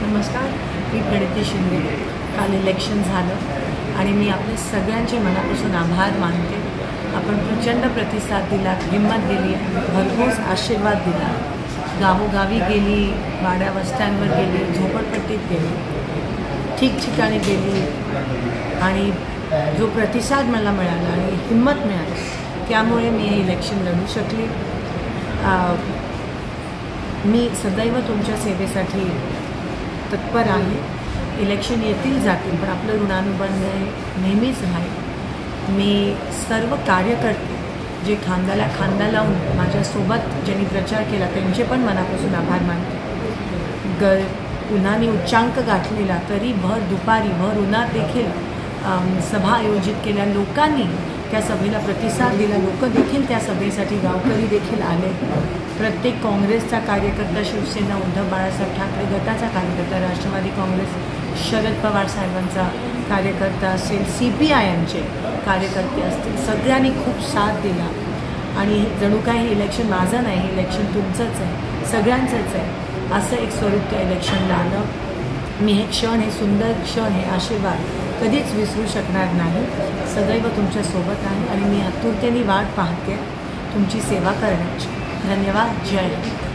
नमस्कार, मी प्रणिती शिंदे। काल इलेक्शन झालं आणि मी आपल्या सगळ्यांचे मनापासून आभार मानते। आपण प्रचंड प्रतिसाद दिला, हिंमत दिली, भरघोस आशीर्वाद दिला। गावोगावी गेली, वाड्या वस्त्यांवर गेली, झोपडपट्टीत गेली, ठिकठिकाणी गेली आणि जो प्रतिसाद मला मिळाला आणि हिंमत मिळाली त्यामुळे मी हे इलेक्शन लढू शकले। मी सदैव तुमच्या सेवेसाठी तत्पर आहे। इलेक्शन येतील जातील पण आपलं ऋणानुबंध नेहमीच राहील। मी सर्व कार्यकर्ते जे खांद्याला खांदा लावून माझ्यासोबत ज्यांनी प्रचार केला त्यांचे पण मनापासून आभार मानते। उन्हाने उच्चांक गाठलेला तरी भर दुपारी भर उन्हात देखील सभा आयोजित केल्या, लोकांनी त्या सभेला प्रतिसाद दिला, लोक देखील त्या सभेसाठी गावकरी देखील आले। प्रत्येक काँग्रेसचा कार्यकर्ता, शिवसेना, उद्धव बाळासाहेब ठाकरे गटाचा कार्यकर्ता, राष्ट्रवादी काँग्रेस, शरद पवार साहेबांचा कार्यकर्ता असेल, CPIMचे कार्यकर्ते असतील, सगळ्यांनी खूप साथ दिला आणि जणू काय हे इलेक्शन माझं नाही, हे इलेक्शन तुमचंच आहे, सगळ्यांचंच आहे असं एक स्वरूप त्या इलेक्शनला आलं। मी हे क्षण, हे सुंदर क्षण, हे आशीर्वाद कधीच विसरू शकणार नाही। सदैव तुमच्यासोबत आहे आणि मी आतुरतेने वाट पाहते तुमची सेवा करण्याची। धन्यवाद। जय हिंद।